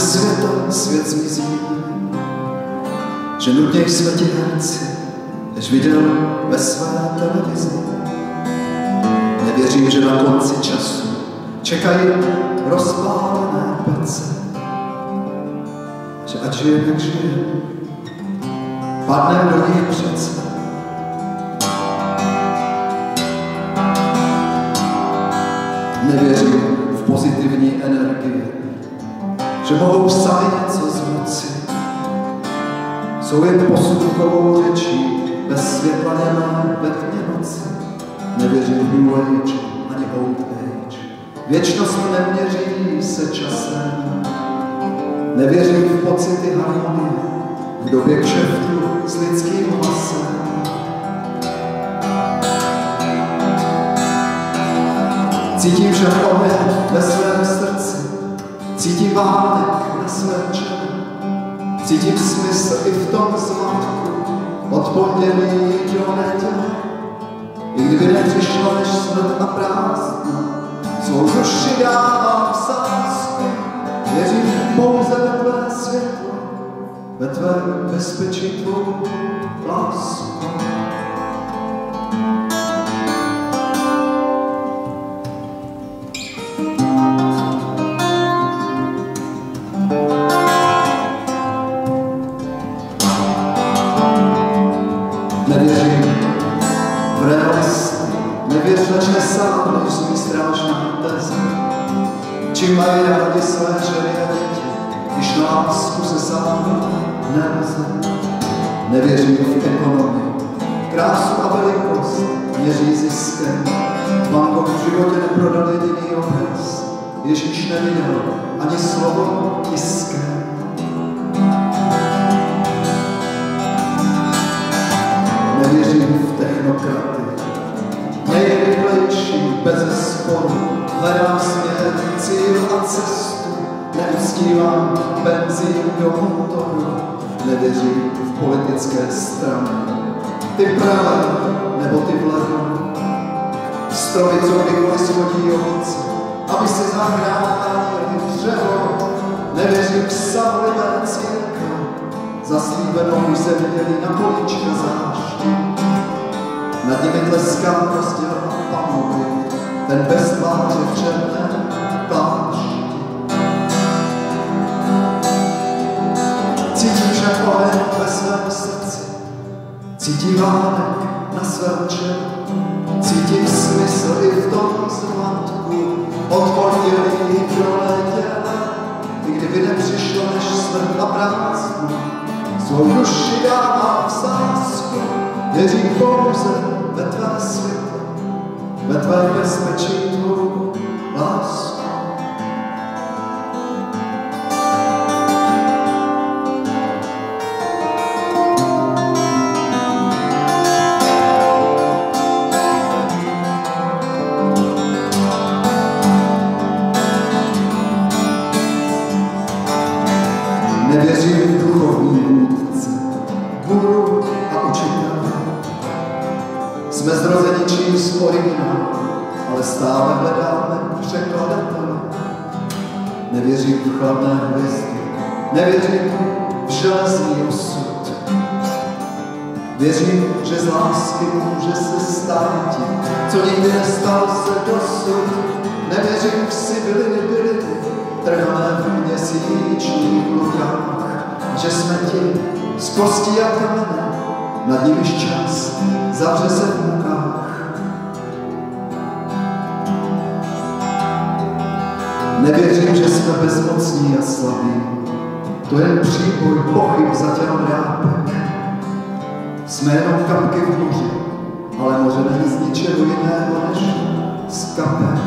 světa svět zmizí, že nutně jsme ti herci, než viděl ve své televizi. Nevěřím, že na konci času čekají rozpálené pece, že ať žije, jak žije, padnem do nich přece. Nevěřím v pozitivní energii, že mohou sami něco zmoci. Jsou jen posudkovou řečí, bez světla nemá ve tmě noci. Nevěřím v New Age ani Old Age, věčnost neměří se časem. Nevěřím v pocity harmonie, v době kšeftu s lidským hlasem. Cítím však oheň ve svém srdci, cítím vánek na svém čele, cítím smysl i v tom zmatku, od pondělí do neděle. I kdyby nepřišla než smrt a prázdno, svou duši dávám v sázku. Věřím pouze ve tvé světlo, ve tvé bezpečí tvou lásku. Nevěřím v realisty, nevěř, že sám nejsou strážná teze. Čím mají rádi své ženy a děti, když lásku se sám nelze. Nevěřím v ekonomii, krásu a velikost měří ziskem. Van Gogh v životě neprodal jediný obraz, Ježíš neviděl ani slovo tiskem. Nevěřím v technokraty, nejrychlejší bez sporu, hledám směr, cíl a cestu, neuctívám benzín do motoru. Nevěřím v politické strany, ty pravé nebo ty vlevo. Stromy, co kdykoliv shodí ovoce, aby si zahrávali dřevo. Nevěřím v samlivé církve, zaslíbenou se viděli na polička záště. Nad nimi tleská rozděl a pamuji, ten bez tváře v černém plášti. Cítím však oheň ve svém srdci, cítím vánek na svém čele, cítím smysl i v tom zmatku, od pondělí do neděle. I kdyby nepřišlo než smrt a prázdno, svou duši dávám v sázku. Věřím pouze ve tvé světlo, ve tvé bezpečí tvou lásku. Nevěřím v duchovní vůdce, guru a učitele. Jsme zrozeni čím z originálu, ale stále hledáme překladatele. Nevěřím v chladné hvězdy, nevěřím v železný osud. Věřím, že z lásky může se stát, co nikdy nestalo se dosud. Nevěřím v sibyliny byliny, trhané v měsíčních lukách, že jsme ti z kostí a kamene, nad nimiž čas zavře se v mukách. Nevěřím, že jsme bezmocní a slabí, to jen příboj pochyb za těm drápek. Jsme jenom kapky v moři, ale moře není z ničeho jiného než z kapek.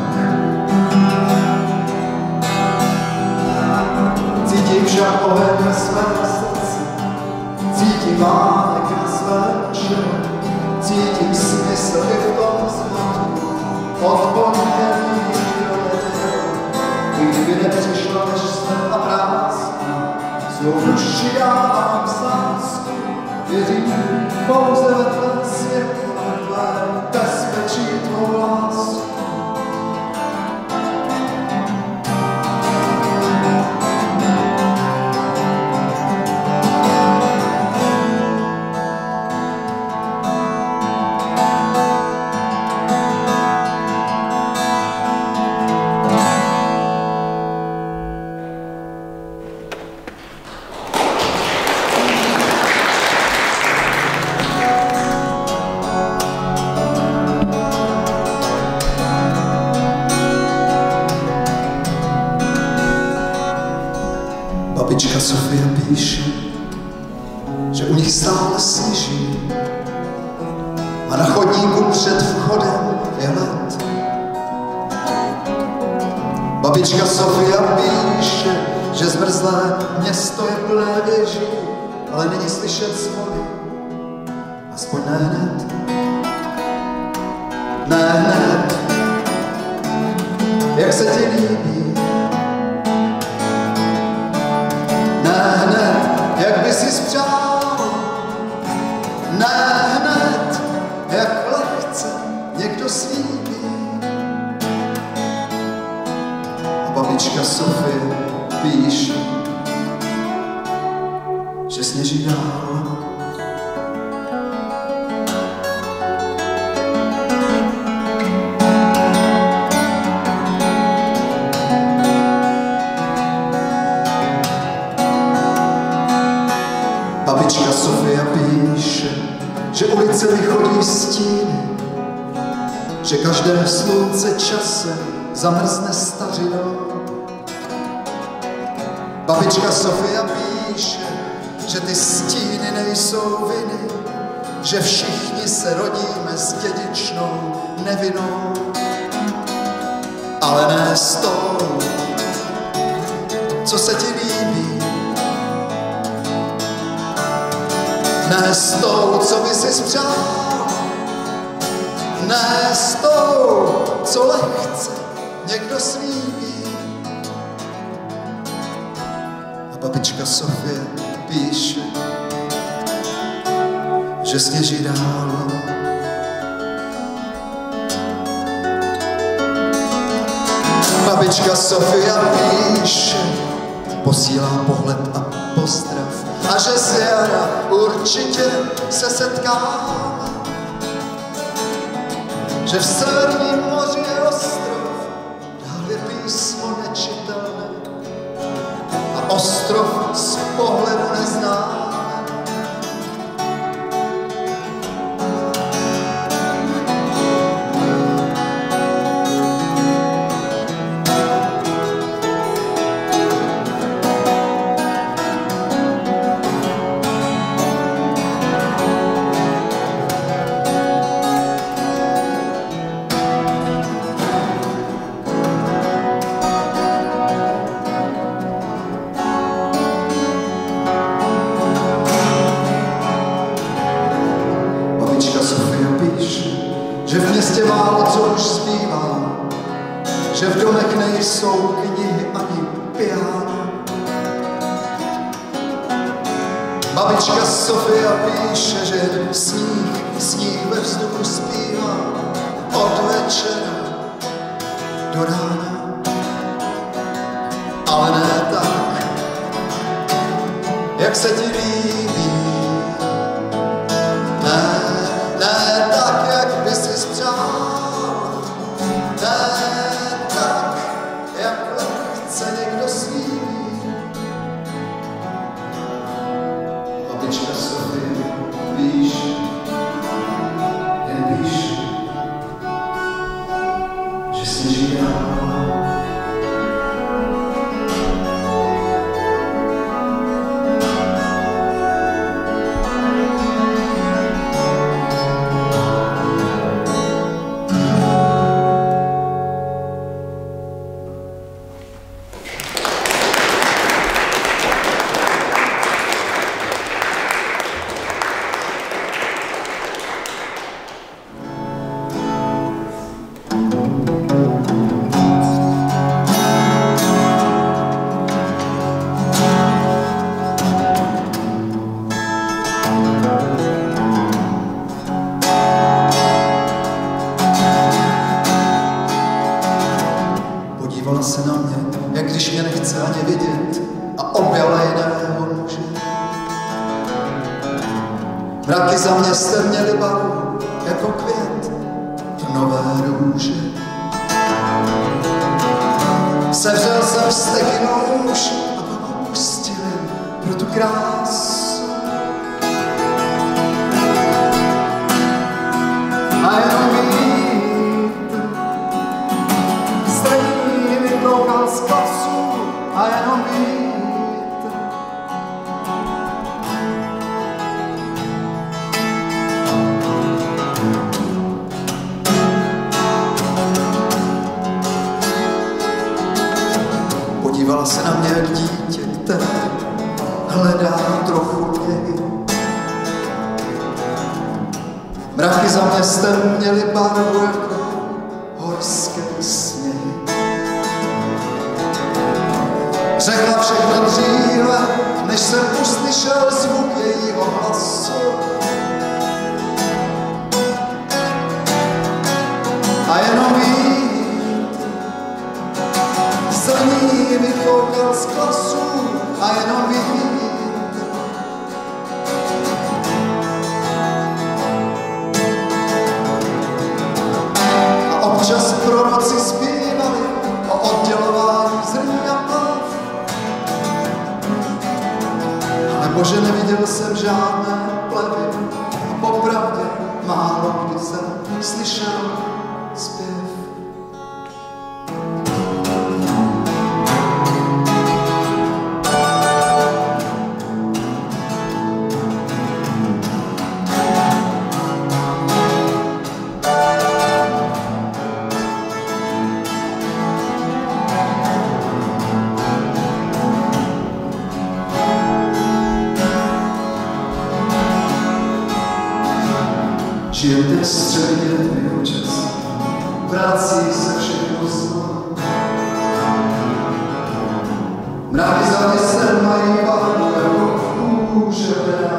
Cítím však oheň ve svém srdci, cítím vánek na svém čele, cítím smysl i v tom zmatku, od pondělí do neděle. I kdyby nepřišla než smrt a prázdno, svou duši dávám v sázku. Věřím pouze ve tvé světlo, ve tvé bezpečí tvou lásku. Sofia píše, že u nich stále sněží a na chodníku před vchodem je led. Babička Sofia píše, že zmrzlé město je plné věží, ale není slyšet zvony, aspoň ne hned. Ne hned, jak se ti líbí. Ne hned, jak by si spřál. Ne hned, jak lehce někdo slíbí. A babička Sofie píše, že sněží dál. Babička Sofia píše, že ulice vychodí stíny, že každé slunce časem zamrzne stařinou. Babička Sofia píše, že ty stíny nejsou viny, že všichni se rodíme s dědičnou nevinou. Ale ne s tou, co se ti líbí. Ne s tou, co by si spřál. Ne s tou, co lehce někdo slíbí. A babička Sofie píše, že sněží dál. Babička Sofia píše, posílá pohled a pozdrav, a že z jara určitě se setkáme, že v severním moři je ostrov, dál je písmo nečitelné a ostrov z pohledu neznáme. Že v městě málo co už zpívá, že v domech nejsou knihy ani piano. Babička Sofia píše, že sníh ve vzduchu zpívá od večera do rána. Ale ne tak, jak se ti líbí. Ne tak, jak by si spřál. Ne tak, jak lehce někdo slíbí. Babička Sofie víš, jen víš, že sněží dál. Podívala se na mě, jak když mě nechce ani vidět, a objala jiného muže. Mraky za městem měly barvu jako květ trnové růže. Sevřel jsem vzteky nůž a pak opustil pro tu krásu. A jenom vítr stejný vytloukal z klasu, a jenom vítr Mraky za městem měly barvu jako horské sněhy. Řekla všechno dříve, než jsem uslyšel zvuk jejího hlasu. A jenom vítr za ní vyfoukal z klasu. A jenom vítr a občas proroci zpívali o oddělování zrní a plav. Nebo že neviděl jsem žádné plevy a popravdě málo kdy jsem slyšel zpěv. Žije teď středně tvýho času, vrací se všechno znovu. Mraky za městem mají barvu jako kůže.